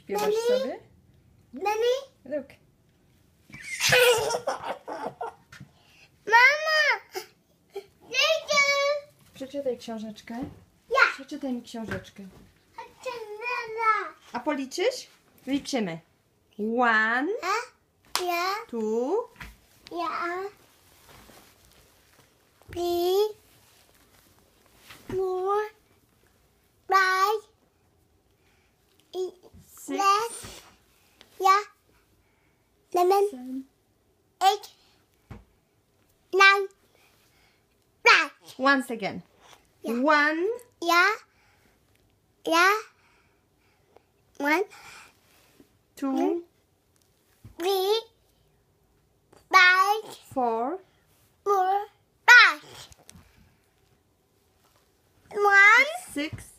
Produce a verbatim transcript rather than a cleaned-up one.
Śpiewasz sobie? Mommy? Look. Mama! Przeczytaj książeczkę. Ja. Przeczytaj mi książeczkę. Mama. A policzysz? Liczymy. One, Ja. two, Ja. Three. Four. Five. six, Six. Ja. Seven. seven. Eight. Nine. Ten. Once again. Yeah. One, Ja. Ja. One. two, Three. Five. four, Four. Five. One. six,